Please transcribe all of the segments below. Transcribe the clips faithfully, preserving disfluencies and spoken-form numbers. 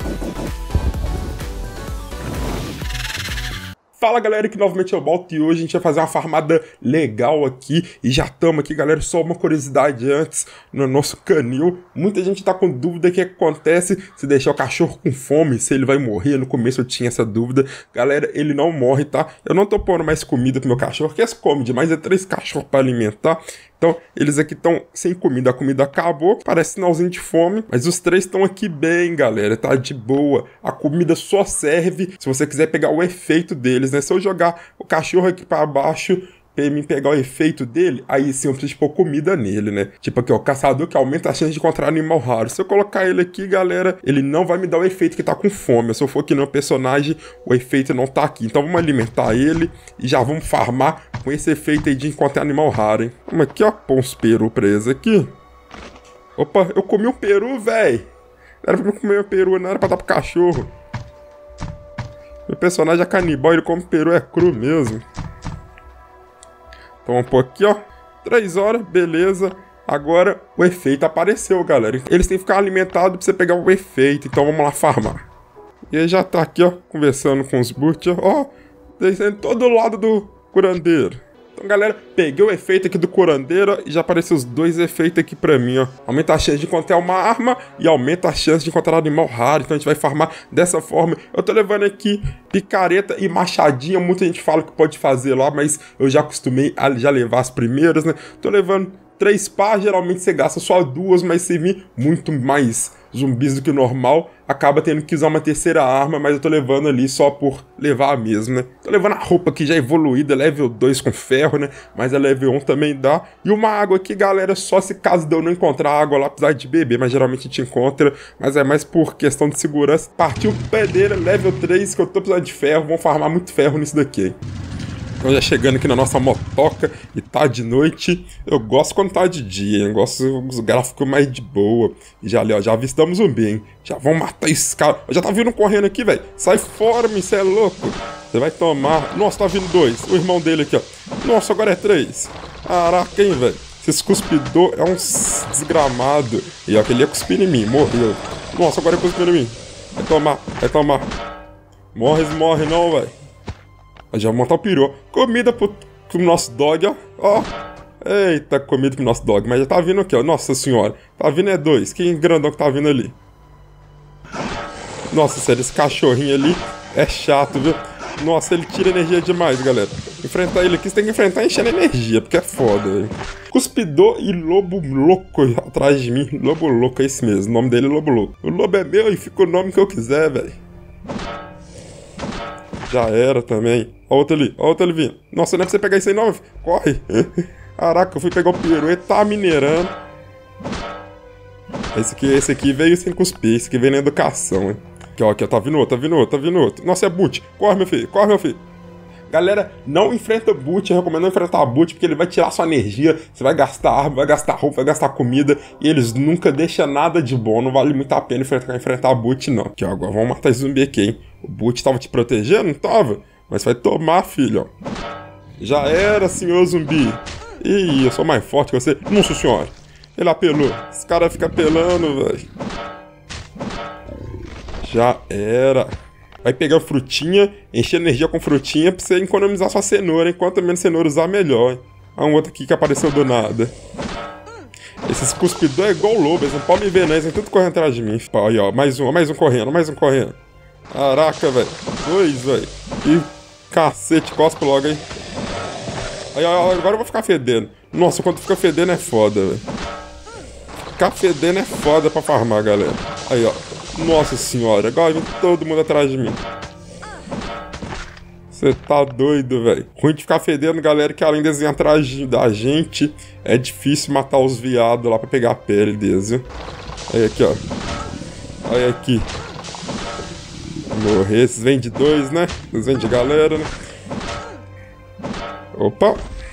Fala galera, que novamente eu volto e hoje a gente vai fazer uma farmada legal aqui. E já estamos aqui galera, só uma curiosidade antes no nosso canil. Muita gente tá com dúvida do que acontece se deixar o cachorro com fome, se ele vai morrer. No começo eu tinha essa dúvida. Galera, ele não morre, tá? Eu não tô pondo mais comida pro meu cachorro, que eles comem demais, é três cachorros pra alimentar. Então, eles aqui estão sem comida, a comida acabou, parece sinalzinho de fome, mas os três estão aqui bem, galera, tá de boa. A comida só serve se você quiser pegar o efeito deles, né? Se eu jogar o cachorro aqui pra baixo, pra mim pegar o efeito dele, aí sim eu preciso pôr comida nele, né? Tipo aqui, ó, caçador que aumenta a chance de encontrar animal raro. Se eu colocar ele aqui, galera, ele não vai me dar o efeito que tá com fome. Se eu for aqui no personagem, o efeito não tá aqui. Então vamos alimentar ele e já vamos farmar com esse efeito aí de encontrar animal raro, hein? Vamos aqui, ó, pôr uns peru presos aqui. Opa, eu comi um peru, velho. Não era pra eu comer um peru, não era pra dar pro cachorro. Meu personagem é canibal, ele come peru, é cru mesmo. Então vamos pôr aqui, ó, três horas, beleza. Agora o efeito apareceu, galera. Eles têm que ficar alimentados pra você pegar o efeito. Então vamos lá farmar. E aí já tá aqui, ó, conversando com os butcher. Ó, descendo todo lado do curandeiro. Então, galera, peguei o efeito aqui do curandeiro ó, e já apareceu os dois efeitos aqui pra mim, ó. Aumenta a chance de encontrar uma arma e aumenta a chance de encontrar animal raro. Então a gente vai farmar dessa forma. Eu tô levando aqui picareta e machadinha. Muita gente fala que pode fazer lá, mas eu já acostumei a já levar as primeiras, né? Tô levando três pás, geralmente você gasta só duas, mas se vir muito mais zumbis do que o normal, acaba tendo que usar uma terceira arma, mas eu tô levando ali só por levar mesmo, né? Tô levando a roupa aqui já evoluída, level dois com ferro, né? Mas a level um também dá. E uma água aqui, galera, só se caso de eu não encontrar água lá, precisar de beber, mas geralmente a gente encontra, mas é mais por questão de segurança. Partiu pedeira, level três, que eu tô precisando de ferro, vamos farmar muito ferro nisso daqui, hein? Então já chegando aqui na nossa motoca e tá de noite. Eu gosto quando tá de dia, hein? Eu gosto dos gráficos mais de boa. E já ali, ó, já avistamos zumbi, hein? Já vão matar esse cara. Já tá vindo correndo aqui, velho. Sai fora, me, cê é louco. Você vai tomar. Nossa, tá vindo dois. O irmão dele aqui, ó. Nossa, agora é três. Caraca, hein, velho. Esse cuspidor é um desgramado. E ó, que ele ia cuspir em mim, morreu. Nossa, agora é cuspir em mim. Vai tomar, vai tomar. Morre, morre não, velho. Já vou montar o peru. Comida pro, pro nosso dog, ó. Ó. Eita, comida pro nosso dog. Mas já tá vindo aqui, ó. Nossa senhora. Tá vindo é dois. Quem grandão que tá vindo ali? Nossa, sério, esse cachorrinho ali é chato, viu? Nossa, ele tira energia demais, galera. Enfrentar ele aqui, você tem que enfrentar enchendo energia, porque é foda, velho. Cuspidor e lobo louco atrás de mim. Lobo louco, é esse mesmo. O nome dele é Lobo Louco. O lobo é meu e fica o nome que eu quiser, velho. Já era também. Ó outro ali, ó outro ali vindo. Nossa, não é pra você pegar isso aí não, corre. Caraca, eu fui pegar o peru e tá minerando. Esse aqui, esse aqui veio sem cuspir, esse aqui veio na educação, hein. Aqui, ó, aqui, ó, tá vindo outro, tá vindo outro, tá vindo outro. Nossa, é boot. Corre, meu filho, corre, meu filho. Galera, não enfrenta boot, eu recomendo não enfrentar boot, porque ele vai tirar sua energia, você vai gastar arma, vai gastar roupa, vai gastar comida, e eles nunca deixam nada de bom, não vale muito a pena enfrentar, enfrentar boot, não. Aqui, ó, agora vamos matar esse zumbi aqui, hein. O boot tava te protegendo? Não tava? Mas vai tomar, filho, ó. Já era, senhor zumbi. Ih, eu sou mais forte que você. Nossa senhora. Ele apelou. Esse cara fica apelando, velho. Já era. Vai pegar frutinha, encher energia com frutinha pra você economizar sua cenoura, hein? Quanto menos cenoura usar, melhor, hein? Há um outro aqui que apareceu do nada. Esses cuspidores é igual o lobo, eles não podem me ver, né? Eles vão tudo correndo atrás de mim. Aí, ó, mais um, mais um correndo, mais um correndo. Caraca, velho. Dois, velho. Ih, cacete, cospe logo, hein? Aí, ó, agora eu vou ficar fedendo. Nossa, quando fica fedendo é foda, velho. Ficar fedendo é foda pra farmar, galera. Aí, ó. Nossa senhora, agora vem todo mundo atrás de mim. Você tá doido, velho. Ruim de ficar fedendo, galera, que além deles virem atrás da gente, é difícil matar os viados lá pra pegar a pele deles, viu? Aí, aqui, ó. Aí, aqui. Morrer, esses vêm de dois, né? Esses vêm de galera, né? Opa!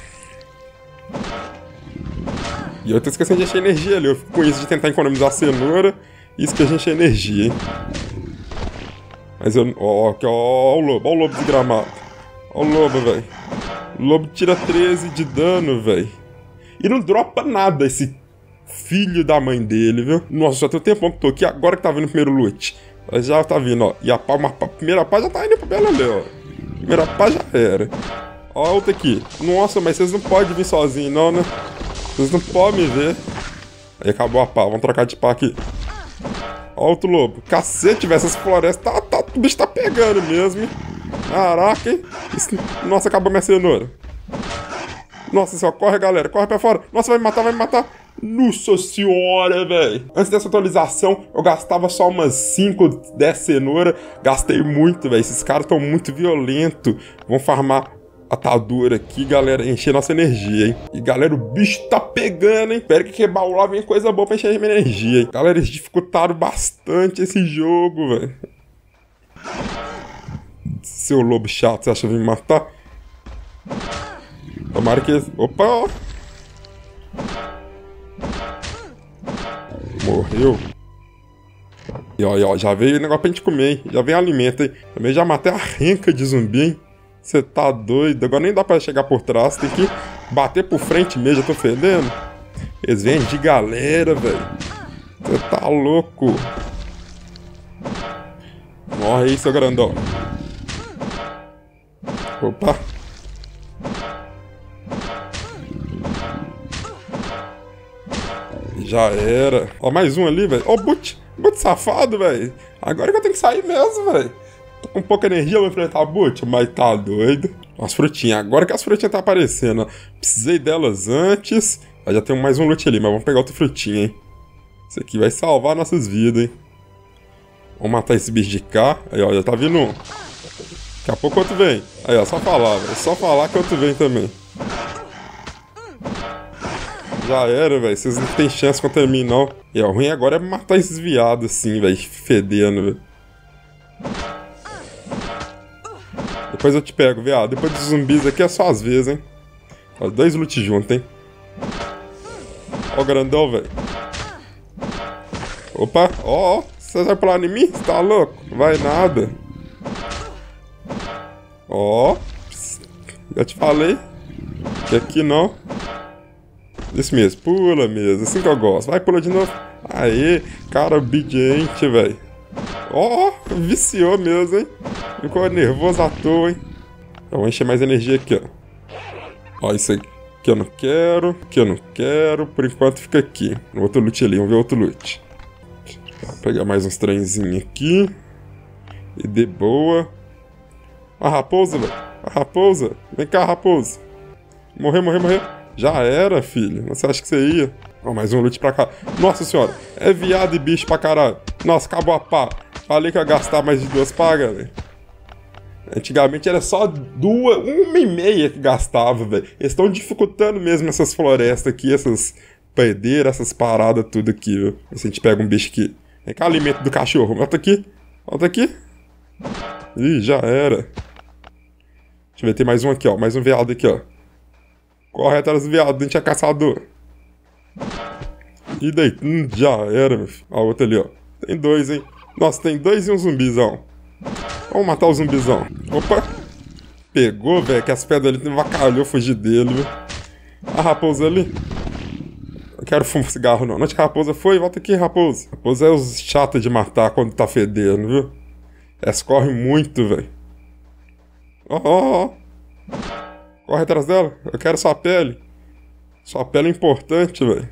E eu tô esquecendo de encher energia ali. Eu fico com isso de tentar economizar a cenoura. Isso que a gente é energia, hein? Mas eu... Ó, ó, ó, ó o lobo. Ó o lobo desgramado. Ó o lobo, velho. O lobo tira treze de dano, velho. E não dropa nada esse filho da mãe dele, viu? Nossa, já tem um tempão que tô aqui. Agora que tá vendo o primeiro loot. Já tá vindo, ó. E a, pá, uma, a primeira pá já tá indo pro belo ali, ó. A primeira pá já era. Ó a outra aqui. Nossa, mas vocês não podem vir sozinhos, não, né? Vocês não podem me ver. Aí acabou a pá. Vamos trocar de pá aqui. Ó outro lobo. Cacete, velho. Essas florestas, tá, tá, o bicho tá pegando mesmo, hein? Caraca, hein? Isso, nossa, acabou minha cenoura. Nossa senhora, corre, galera. Corre pra fora. Nossa, vai me matar, vai me matar. Nossa senhora, velho. Antes dessa atualização, eu gastava só umas cinco, dez cenouras. Gastei muito, velho. Esses caras estão muito violentos. Vamos farmar atadura aqui, galera. Encher nossa energia, hein. E, galera, o bicho tá pegando, hein. Espero que quebrar o lá venha coisa boa pra encher minha energia, hein. Galera, eles dificultaram bastante esse jogo, velho. Seu lobo chato, você acha que vai me matar? Tomara que... Opa, ó. Morreu. E ó, e ó, já veio o negócio pra gente comer, hein? Já veio alimento, hein? Também já matei a renca de zumbi, hein? Você tá doido? Agora nem dá pra chegar por trás. Tem que bater por frente mesmo, já tô fedendo. Eles vêm de galera, velho. Você tá louco. Morre aí, seu grandão. Opa. Já era. Ó, mais um ali, velho. Ó, o boot. Boot safado, velho. Agora que eu tenho que sair mesmo, velho. Tô com pouca energia pra enfrentar o boot, mas tá doido. As frutinhas. Agora que as frutinhas tá aparecendo, ó. Precisei delas antes. Ó, já tem mais um loot ali, mas vamos pegar outra frutinha, hein. Isso aqui vai salvar nossas vidas, hein. Vamos matar esse bicho de cá. Aí, ó, já tá vindo um. Daqui a pouco outro vem. Aí, ó, só falar, velho. Só falar que outro vem também. Já era, velho. Vocês não tem chance contra mim, não. E ó, o ruim agora é matar esses viados assim, velho. Fedendo, velho. Depois eu te pego, viado. Depois dos zumbis aqui é só às vezes, hein. Ó, dois loot juntos, hein. Ó o grandão, velho. Opa, ó, ó. Você vai pular em mim? Você tá louco? Vai nada. Ó. Já te falei. Que aqui não. Isso mesmo, pula mesmo, assim que eu gosto. Vai, pula de novo. Aê, cara obediente, velho. Ó, oh, viciou mesmo, hein. Ficou nervoso à toa, hein. Eu vou encher mais energia aqui, ó. Ó, isso aqui que eu não quero, que eu não quero. Por enquanto fica aqui. No outro loot ali, vamos ver outro loot. Vou pegar mais uns trenzinhos aqui. E de boa. A raposa, velho. A raposa. Vem cá, raposa. Morrer, morrer, morrer. Já era, filho. Você acha que você ia? Ó, mais um loot pra cá. Nossa senhora. É viado e bicho pra caralho. Nossa, acabou a pá. Falei que ia gastar mais de duas pá, galera. Antigamente era só duas, uma e meia que gastava, velho. Eles estão dificultando mesmo essas florestas aqui, essas pedeiras, essas paradas, tudo aqui, viu? Se a gente pega um bicho aqui. Vem cá, alimento do cachorro. Volta aqui. Volta aqui. Ih, já era. Deixa eu ver, tem mais um aqui, ó. Mais um veado aqui, ó. Corre atrás do veado, a gente é caçador. E daí? Hum, já era, meu filho. Ó, outro ali, ó. Tem dois, hein. Nossa, tem dois e um zumbizão. Vamos matar o zumbizão. Opa. Pegou, velho, que as pedras ali avacalhou, fugir dele, viu. A raposa ali. Não quero fumar cigarro, não. Onde que a raposa foi? Volta aqui, raposa. A raposa é os chata de matar quando tá fedendo, viu. Elas correm muito, velho. Ó, ó, ó. Corre atrás dela. Eu quero sua pele. Sua pele é importante, velho.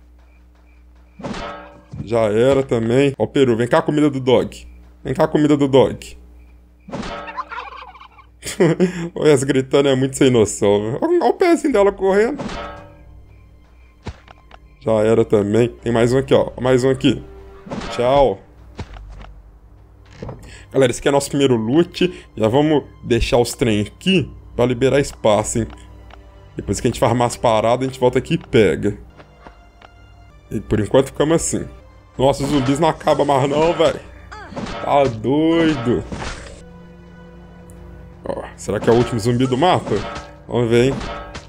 Já era também. Ó o peru. Vem cá a comida do dog. Vem cá a comida do dog. Olha, as gritando é muito sem noção, velho. Olha o pezinho dela correndo. Já era também. Tem mais um aqui, ó. Mais um aqui. Tchau. Galera, esse aqui é nosso primeiro loot. Já vamos deixar os trem aqui pra liberar espaço, hein. Depois que a gente farmar as paradas, a gente volta aqui e pega. E por enquanto ficamos assim. Nossa, os zumbis não acabam mais não, velho. Tá doido. Ó, será que é o último zumbi do mapa? Vamos ver, hein.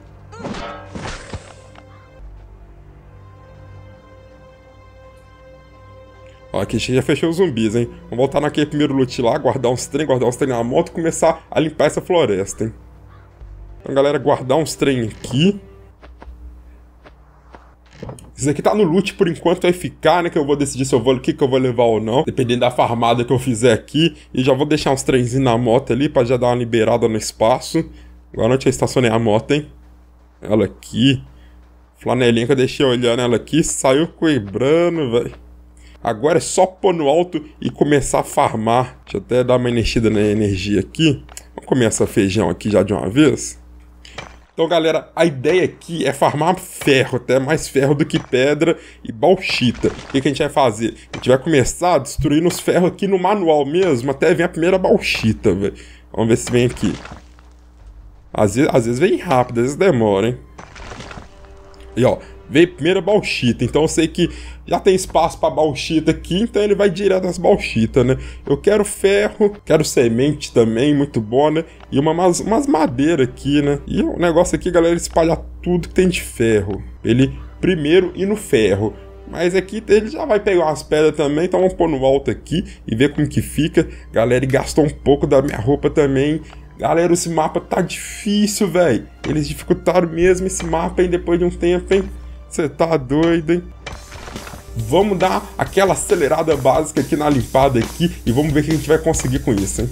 Ó, aqui já fechou os zumbis, hein. Vamos voltar naquele primeiro loot lá, guardar uns trem, guardar uns trem na moto e começar a limpar essa floresta, hein. Então, galera, guardar uns trem aqui. Isso aqui tá no loot por enquanto, vai ficar, né? Que eu vou decidir se eu vou, o que que eu vou levar ou não. Dependendo da farmada que eu fizer aqui. E já vou deixar uns trenzinhos na moto ali pra já dar uma liberada no espaço. Agora não tinha estacionei a moto, hein? Ela aqui. Flanelinha que eu deixei olhando ela aqui. Saiu quebrando, velho. Agora é só pôr no alto e começar a farmar. Deixa eu até dar uma enchida na energia aqui. Vamos comer essa feijão aqui já de uma vez. Então, galera, a ideia aqui é farmar ferro, até mais ferro do que pedra e bauxita. O que, que a gente vai fazer? A gente vai começar a destruir os ferros aqui no manual mesmo, até vir a primeira bauxita, velho. Vamos ver se vem aqui. Às vezes, às vezes vem rápido, às vezes demora, hein? E ó, veio a primeira bauxita, então eu sei que já tem espaço pra bauxita aqui, então ele vai direto nas bauxitas, né? Eu quero ferro, quero semente também, muito bom, né? E uma, umas, umas madeiras aqui, né? E o negócio aqui, galera, é espalhar tudo que tem de ferro. Ele primeiro ir no ferro. Mas aqui ele já vai pegar umas pedras também, então vamos pôr no alto aqui e ver como que fica. Galera, e gastou um pouco da minha roupa também. Galera, esse mapa tá difícil, velho. Eles dificultaram mesmo esse mapa, hein, depois de um tempo, hein? Você tá doido, hein? Vamos dar aquela acelerada básica aqui na limpada aqui e vamos ver o que a gente vai conseguir com isso, hein?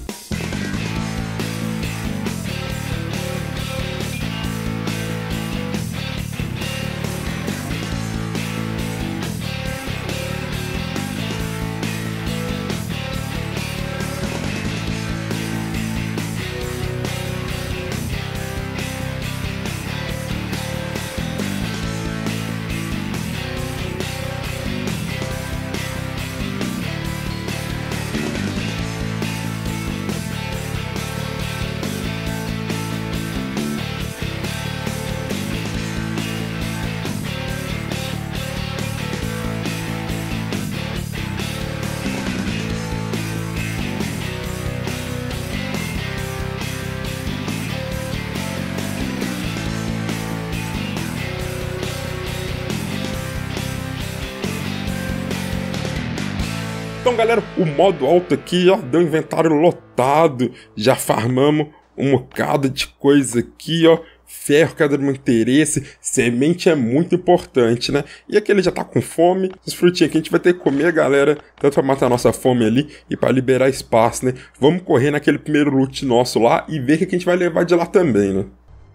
Então, galera, o modo alto aqui já deu inventário lotado, já farmamos um bocado de coisa aqui, ó. Ferro, que é do meu interesse, semente é muito importante, né? E aqui ele já tá com fome, os frutinhos aqui a gente vai ter que comer, galera, tanto pra matar a nossa fome ali e pra liberar espaço, né? Vamos correr naquele primeiro loot nosso lá e ver o que a gente vai levar de lá também, né?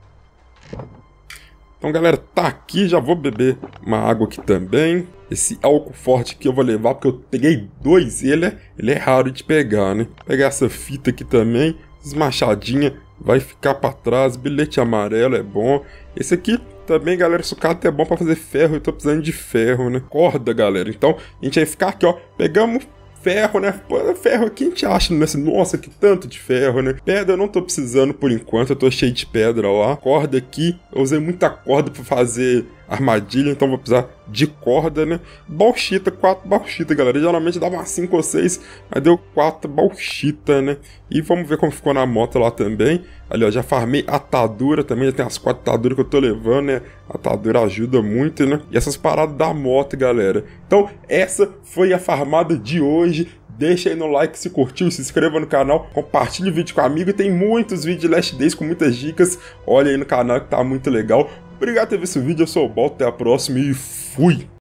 Então, galera, tá aqui, já vou beber uma água aqui também. Esse álcool forte aqui eu vou levar porque eu peguei dois e ele é, ele é raro de pegar, né? Vou pegar essa fita aqui também, esmachadinha, vai ficar pra trás. Bilhete amarelo é bom. Esse aqui também, galera, sucata é bom pra fazer ferro, eu tô precisando de ferro, né? Corda, galera. Então, a gente vai ficar aqui, ó, pegamos ferro, né? Pô, ferro aqui a gente acha, né? Nossa, que tanto de ferro, né? Pedra eu não tô precisando por enquanto, eu tô cheio de pedra lá. Corda aqui, eu usei muita corda pra fazer armadilha, então vou precisar de corda, né? Bauxita, quatro bauxita, galera. Geralmente dava umas cinco ou seis, mas deu quatro bauxita, né? E vamos ver como ficou na moto lá também. Ali, ó, já farmei atadura também, já tem as quatro ataduras que eu tô levando, né? A atadura ajuda muito, né? E essas paradas da moto, galera. Então, essa foi a farmada de hoje. Deixa aí no like se curtiu, se inscreva no canal, compartilhe o vídeo com um amigo. Tem muitos vídeos de Last Days com muitas dicas. Olha aí no canal que tá muito legal. Obrigado por ter visto o vídeo, eu sou o Balto, até a próxima e fui!